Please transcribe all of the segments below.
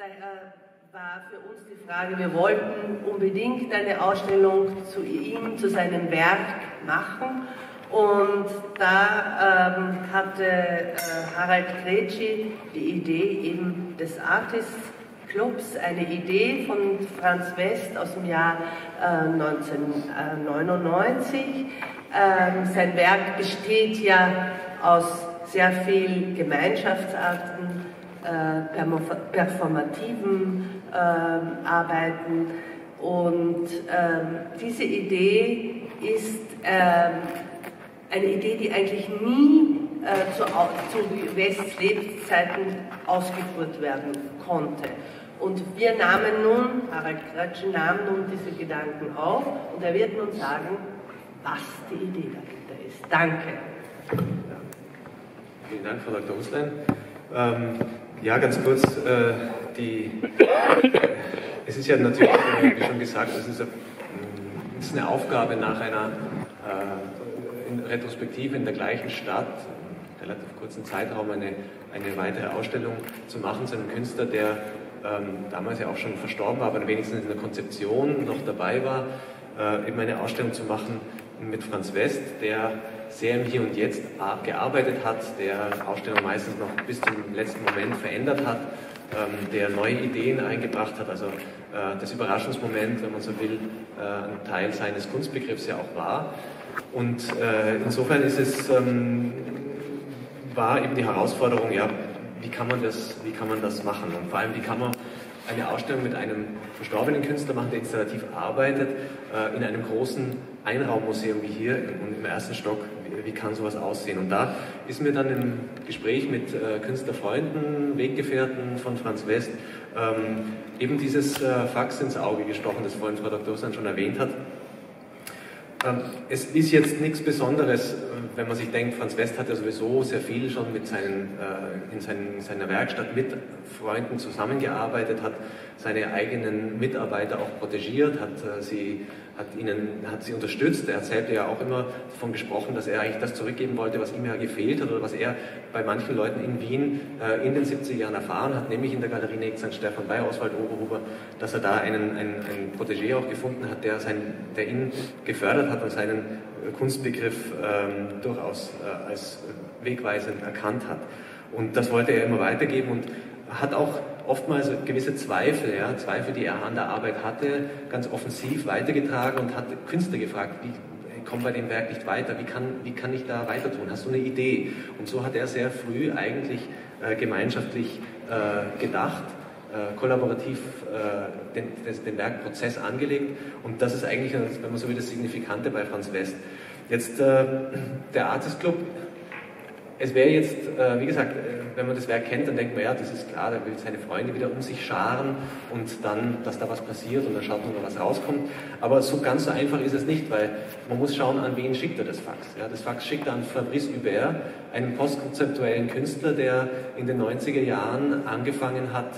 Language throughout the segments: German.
daher war für uns die Frage, wir wollten unbedingt eine Ausstellung zu ihm, zu seinem Werk machen. Und da hatte Harald Krejci die Idee eben des Artists Clubs, eine Idee von Franz West aus dem Jahr 1999. Sein Werk besteht ja aus sehr vielen Gemeinschaftsarten, performativen Arbeiten, und diese Idee ist eine Idee, die eigentlich nie zu Wests Lebzeiten ausgeführt werden konnte. Und wir nahmen nun, Harald Krejci nahm nun diese Gedanken auf, und er wird nun sagen, was die Idee dahinter ist. Danke. Vielen Dank, Frau Dr. Huslein. Ja, ganz kurz, es ist ja natürlich, wie schon gesagt, es ist eine Aufgabe nach einer Retrospektive in der gleichen Stadt, relativ kurzen Zeitraum, eine weitere Ausstellung zu machen zu einem Künstler, der damals ja auch schon verstorben war, aber wenigstens in der Konzeption noch dabei war, eben eine Ausstellung zu machen mit Franz West, der sehr im Hier und Jetzt gearbeitet hat, der Ausstellung meistens noch bis zum letzten Moment verändert hat, der neue Ideen eingebracht hat, also das Überraschungsmoment, wenn man so will, ein Teil seines Kunstbegriffs ja auch war. Und insofern ist es, war eben die Herausforderung, ja, wie kann man das machen, und vor allem, wie kann man eine Ausstellung mit einem verstorbenen Künstler machen, der installativ arbeitet, in einem großen Einraummuseum wie hier im ersten Stock. Wie kann sowas aussehen? Und da ist mir dann im Gespräch mit Künstlerfreunden, Weggefährten von Franz West eben dieses Fax ins Auge gestochen, das vorhin Frau Dr. Huslein schon erwähnt hat. Es ist jetzt nichts Besonderes, wenn man sich denkt, Franz West hat ja sowieso sehr viel schon mit in seiner Werkstatt mit Freunden zusammengearbeitet, hat seine eigenen Mitarbeiter auch protegiert, hat sie unterstützt. Er hat selbst ja auch immer davon gesprochen, dass er eigentlich das zurückgeben wollte, was ihm ja gefehlt hat oder was er bei manchen Leuten in Wien in den 70er Jahren erfahren hat, nämlich in der Galerie Negt St. Stephan bei Oswald Oberhuber, dass er da einen Protégé auch gefunden hat, der ihn gefördert hat und seinen Kunstbegriff durchaus als wegweisend erkannt hat. Und das wollte er immer weitergeben und hat auch oftmals gewisse Zweifel, die er an der Arbeit hatte, ganz offensiv weitergetragen und hat Künstler gefragt, wie kommt bei dem Werk nicht weiter, wie kann ich da weiter tun, hast du eine Idee? Und so hat er sehr früh eigentlich gemeinschaftlich gedacht, kollaborativ den Werkprozess angelegt, und das ist eigentlich, wenn man so will, das Signifikante bei Franz West. Jetzt der Artist Club, es wäre jetzt, wie gesagt, wenn man das Werk kennt, dann denkt man, ja, das ist klar, der will seine Freunde wieder um sich scharen und dann, dass da was passiert und dann schaut man, was rauskommt. Aber so ganz so einfach ist es nicht, weil man muss schauen, an wen schickt er das Fax. Ja, das Fax schickt er an Fabrice Hubert, einen postkonzeptuellen Künstler, der in den 90er Jahren angefangen hat,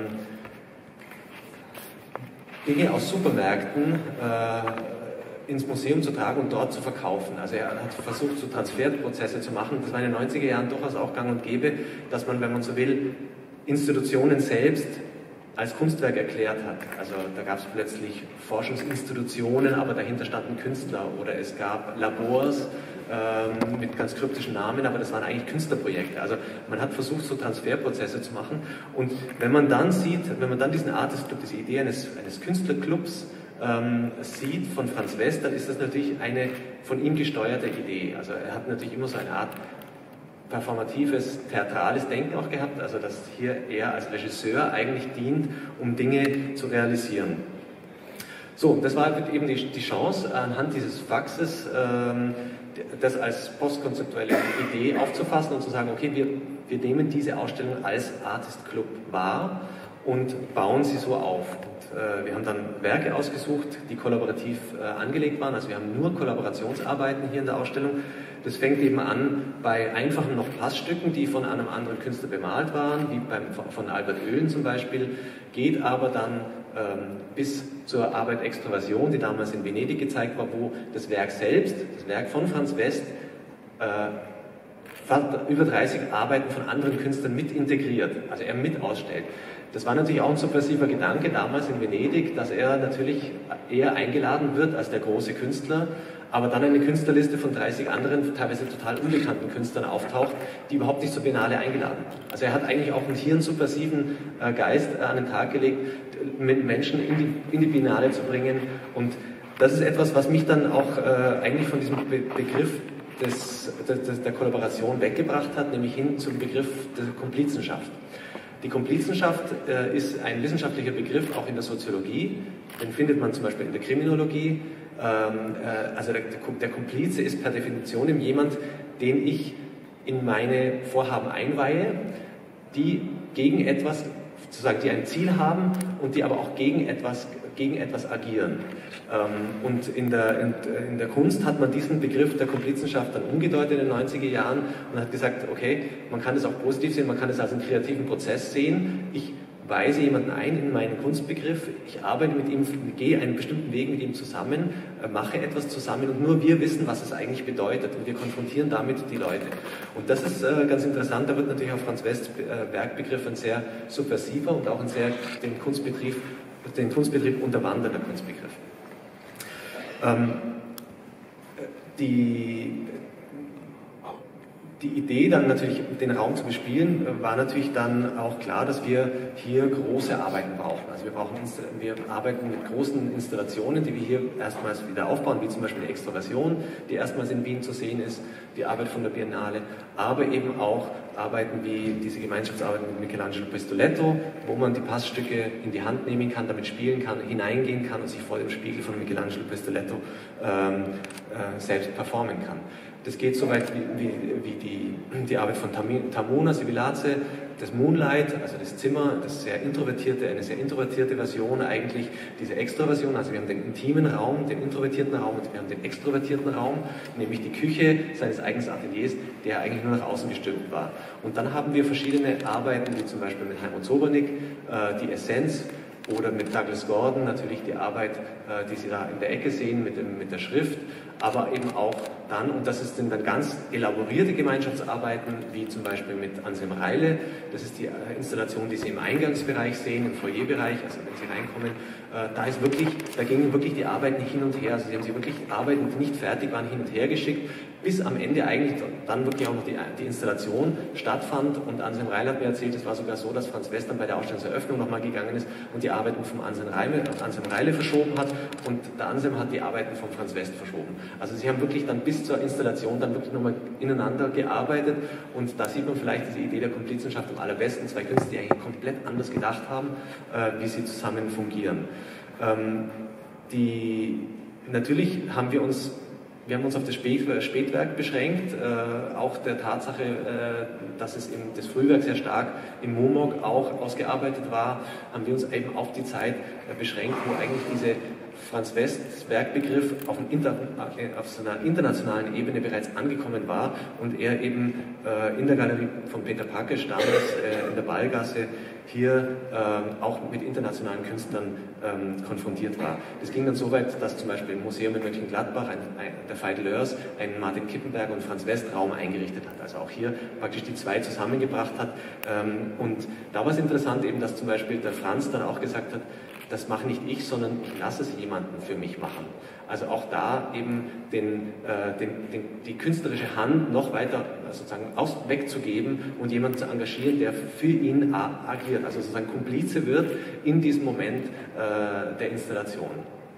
Dinge aus Supermärkten ins Museum zu tragen und dort zu verkaufen. Also er hat versucht, so Transferprozesse zu machen. Das war in den 90er Jahren durchaus auch gang und gäbe, dass man, wenn man so will, Institutionen selbst als Kunstwerk erklärt hat. Also da gab es plötzlich Forschungsinstitutionen, aber dahinter standen Künstler, oder es gab Labors mit ganz kryptischen Namen, aber das waren eigentlich Künstlerprojekte. Also man hat versucht, so Transferprozesse zu machen, und wenn man dann diesen Artist Club, diese Idee eines Künstlerclubs sieht von Franz West, dann ist das natürlich eine von ihm gesteuerte Idee. Also er hat natürlich immer so eine Art performatives, theatrales Denken auch gehabt, also dass hier er als Regisseur eigentlich dient, um Dinge zu realisieren. So, das war eben die Chance, anhand dieses Faxes das als postkonzeptuelle Idee aufzufassen und zu sagen, okay, wir nehmen diese Ausstellung als Artist Club wahr und bauen sie so auf. Und, wir haben dann Werke ausgesucht, die kollaborativ angelegt waren, also wir haben nur Kollaborationsarbeiten hier in der Ausstellung. Das fängt eben an bei einfachen noch Passstücken, die von einem anderen Künstler bemalt waren, wie von Albert Oehlen zum Beispiel, geht aber dann bis zur Arbeit Extroversion, die damals in Venedig gezeigt war, wo das Werk selbst, das Werk von Franz West, über 30 Arbeiten von anderen Künstlern mit integriert, also er mit ausstellt. Das war natürlich auch ein subversiver Gedanke damals in Venedig, dass er natürlich eher eingeladen wird als der große Künstler, aber dann eine Künstlerliste von 30 anderen, teilweise total unbekannten Künstlern auftaucht, die überhaupt nicht zur Biennale eingeladen werden. Also er hat eigentlich auch hier einen subversiven Geist an den Tag gelegt, mit Menschen in die Biennale zu bringen. Und das ist etwas, was mich dann auch eigentlich von diesem Begriff der Kollaboration weggebracht hat, nämlich hin zum Begriff der Komplizenschaft. Die Komplizenschaft ist ein wissenschaftlicher Begriff, auch in der Soziologie. Den findet man zum Beispiel in der Kriminologie. Also der Komplize ist per Definition jemand, den ich in meine Vorhaben einweihe, die gegen etwas, sozusagen, die ein Ziel haben und die aber auch gegen etwas agieren. Und in der Kunst hat man diesen Begriff der Komplizenschaft dann umgedeutet in den 90er Jahren und hat gesagt, okay, man kann es auch positiv sehen, man kann es als einen kreativen Prozess sehen. Ich weise jemanden ein in meinen Kunstbegriff, ich arbeite mit ihm, gehe einen bestimmten Weg mit ihm zusammen, mache etwas zusammen und nur wir wissen, was es eigentlich bedeutet und wir konfrontieren damit die Leute. Und das ist ganz interessant, da wird natürlich auch Franz Wests Werkbegriff ein sehr subversiver und auch ein sehr den Kunstbetrieb unterwandernder Kunstbegriff. Die Idee dann natürlich, den Raum zu bespielen, war natürlich dann auch klar, dass wir hier große Arbeiten brauchen. Also wir arbeiten mit großen Installationen, die wir hier erstmals wieder aufbauen, wie zum Beispiel die Extroversion, die erstmals in Wien zu sehen ist, die Arbeit von der Biennale, aber eben auch Arbeiten wie diese Gemeinschaftsarbeit mit Michelangelo Pistoletto, wo man die Passstücke in die Hand nehmen kann, damit spielen kann, hineingehen kann und sich vor dem Spiegel von Michelangelo Pistoletto selbst performen kann. Das geht so weit wie die Arbeit von Tamona Sivilace, das Moonlight, also das Zimmer, eine sehr introvertierte Version eigentlich, diese Extroversion, also wir haben den intimen Raum, den introvertierten Raum und wir haben den extrovertierten Raum, nämlich die Küche seines eigenen Ateliers, der eigentlich nur nach außen gestülpt war. Und dann haben wir verschiedene Arbeiten, wie zum Beispiel mit Heimut Sobernik, die Essenz, oder mit Douglas Gordon natürlich die Arbeit, die Sie da in der Ecke sehen mit der Schrift, aber eben auch dann, und das sind dann ganz elaborierte Gemeinschaftsarbeiten, wie zum Beispiel mit Anselm Reile, das ist die Installation, die Sie im Eingangsbereich sehen, im Foyerbereich, also wenn Sie reinkommen, da gingen wirklich die Arbeiten hin und her, also Sie haben sie wirklich Arbeiten, die nicht fertig waren, hin und her geschickt, bis am Ende eigentlich dann wirklich auch noch die Installation stattfand. Und Anselm Reile hat mir erzählt, es war sogar so, dass Franz West dann bei der Ausstellungseröffnung nochmal gegangen ist und die Arbeiten vom Anselm Reile verschoben hat und der Anselm hat die Arbeiten von Franz West verschoben. Also sie haben wirklich dann bis zur Installation dann wirklich nochmal ineinander gearbeitet und da sieht man vielleicht diese Idee der Komplizenschaft am allerbesten, zwei Künstler, die eigentlich komplett anders gedacht haben, wie sie zusammen fungieren. Natürlich haben wir uns auf das Spätwerk beschränkt, auch der Tatsache, dass das Frühwerk sehr stark im Momok auch ausgearbeitet war, haben wir uns eben auf die Zeit beschränkt, wo eigentlich diese Franz Wests Werkbegriff auf so einer internationalen Ebene bereits angekommen war und er eben in der Galerie von Peter Pakesch damals in der Ballgasse hier auch mit internationalen Künstlern konfrontiert war. Das ging dann so weit, dass zum Beispiel im Museum in Mönchengladbach der Veit Lörs einen Martin Kippenberger und Franz West Raum eingerichtet hat, also auch hier praktisch die zwei zusammengebracht hat. Und da war es interessant eben, dass zum Beispiel der Franz dann auch gesagt hat, das mache nicht ich, sondern ich lasse es jemanden für mich machen. Also auch da eben die künstlerische Hand noch weiter sozusagen wegzugeben und jemanden zu engagieren, der für ihn agiert, also sozusagen Komplize wird in diesem Moment der Installation.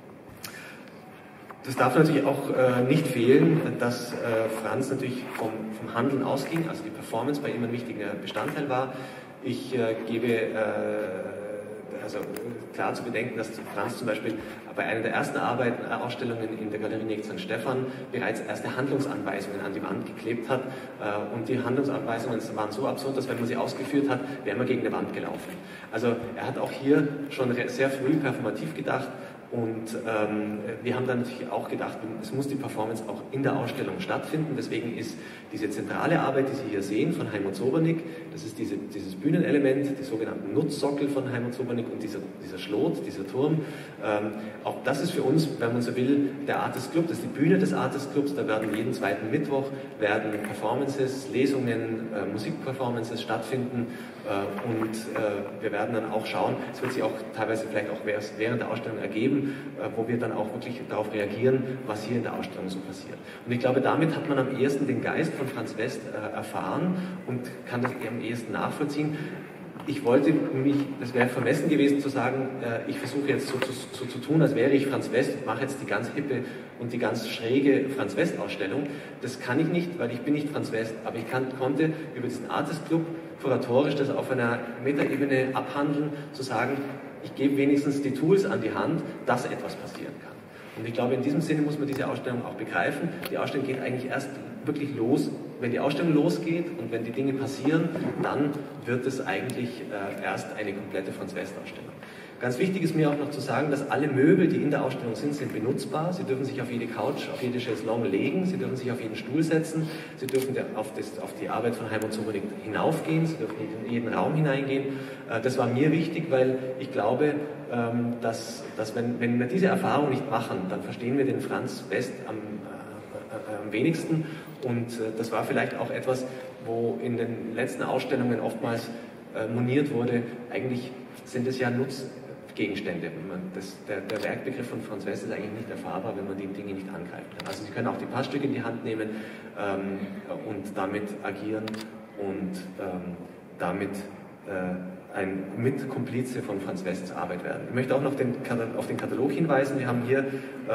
Das darf natürlich auch nicht fehlen, dass Franz natürlich vom Handeln ausging, also die Performance bei ihm ein wichtiger Bestandteil war. Ich gebe also klar zu bedenken, dass Franz zum Beispiel bei einer der ersten Ausstellungen in der Galerie Neg St. Stephan bereits erste Handlungsanweisungen an die Wand geklebt hat. Und die Handlungsanweisungen waren so absurd, dass wenn man sie ausgeführt hat, wäre man gegen eine Wand gelaufen. Also er hat auch hier schon sehr früh performativ gedacht. Und wir haben dann natürlich auch gedacht, es muss die Performance auch in der Ausstellung stattfinden. Deswegen ist diese zentrale Arbeit, die Sie hier sehen, von Heimut Sobernik, Das ist dieses Bühnenelement, die sogenannten Nutzsockel von Heimut Subernik und dieser Schlot, dieser Turm. Auch das ist für uns, wenn man so will, der Artist Club, das ist die Bühne des Artist Clubs. Da werden jeden zweiten Mittwoch Performances, Lesungen, Musikperformances stattfinden und wir werden dann auch schauen, es wird sich auch teilweise vielleicht auch während der Ausstellung ergeben, wo wir dann auch wirklich darauf reagieren, was hier in der Ausstellung so passiert. Und ich glaube, damit hat man am ehesten den Geist von Franz West erfahren und kann das am ehesten nachvollziehen. Ich wollte es wäre vermessen gewesen zu sagen, ich versuche jetzt so zu tun, als wäre ich Franz West und mache jetzt die ganz hippe und die ganz schräge Franz West Ausstellung. Das kann ich nicht, weil ich bin nicht Franz West, aber ich konnte über diesen Artist Club kuratorisch das auf einer Metaebene abhandeln, zu sagen, ich gebe wenigstens die Tools an die Hand, dass etwas passieren kann. Und ich glaube, in diesem Sinne muss man diese Ausstellung auch begreifen. Die Ausstellung geht eigentlich erst wirklich los, wenn die Ausstellung losgeht und wenn die Dinge passieren, dann wird es eigentlich erst eine komplette Franz-West-Ausstellung. Ganz wichtig ist mir auch noch zu sagen, dass alle Möbel, die in der Ausstellung sind benutzbar. Sie dürfen sich auf jede Couch, auf jede Chaiselongue legen, Sie dürfen sich auf jeden Stuhl setzen, Sie dürfen auf die Arbeit von Heimut Subernik hinaufgehen, Sie dürfen in jeden Raum hineingehen. Das war mir wichtig, weil ich glaube, dass wenn wir diese Erfahrung nicht machen, dann verstehen wir den Franz West am wenigsten. Und das war vielleicht auch etwas, wo in den letzten Ausstellungen oftmals moniert wurde, eigentlich sind es ja Nutzgegenstände. Der Werkbegriff von Franz West ist eigentlich nicht erfahrbar, wenn man die Dinge nicht angreifen kann. Also Sie können auch die Passstücke in die Hand nehmen und damit agieren und damit ein Mitkomplize von Franz Wests Arbeit werden. Ich möchte auch noch auf den Katalog hinweisen. Wir haben hier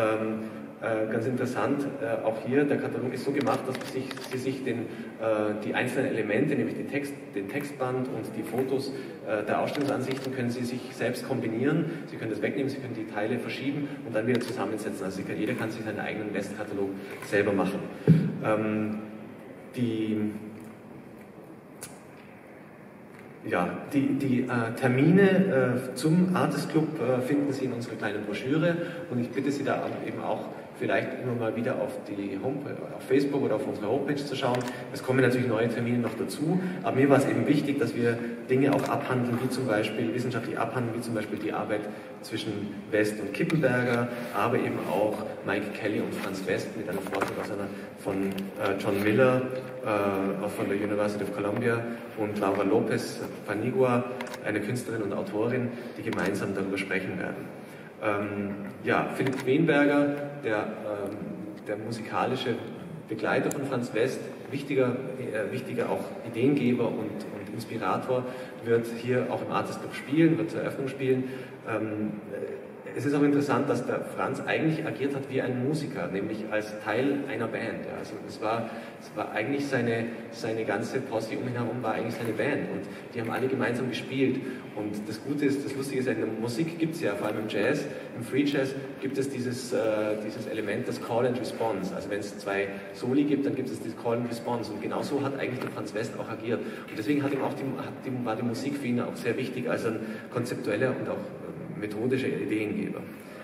ganz interessant, auch hier, der Katalog ist so gemacht, dass Sie sich die einzelnen Elemente, nämlich den Textband und die Fotos der Ausstellungsansichten, können Sie sich selbst kombinieren. Sie können das wegnehmen, Sie können die Teile verschieben und dann wieder zusammensetzen. Also jeder kann sich seinen eigenen West-Katalog selber machen. Die Termine zum Artist Club finden Sie in unserer kleinen Broschüre und ich bitte Sie da eben auch vielleicht immer mal wieder auf Facebook oder auf unsere Homepage zu schauen. Es kommen natürlich neue Termine noch dazu, aber mir war es eben wichtig, dass wir Dinge auch abhandeln, wie zum Beispiel wissenschaftlich abhandeln, wie zum Beispiel die Arbeit zwischen West und Kippenberger, aber eben auch Mike Kelly und Franz West mit einem Vortrag von John Miller von der University of Columbia und Laura Lopez Panigua, eine Künstlerin und Autorin, die gemeinsam darüber sprechen werden. Philipp Wenberger, der musikalische Begleiter von Franz West, wichtiger auch Ideengeber und Inspirator, wird hier auch im Artist Club spielen, wird zur Eröffnung spielen. Es ist auch interessant, dass der Franz eigentlich agiert hat wie ein Musiker, nämlich als Teil einer Band. Ja. Also es war eigentlich seine ganze Posse um ihn herum war eigentlich seine Band und die haben alle gemeinsam gespielt. Und das Lustige ist, in der Musik gibt es ja, vor allem im Jazz, im Free Jazz gibt es dieses Element, das Call and Response. Also wenn es zwei Soli gibt, dann gibt es dieses Call and Response. Und genau so hat eigentlich der Franz West auch agiert. Und deswegen war die Musik für ihn auch sehr wichtig als ein konzeptueller und auch methodischer Ideengeber.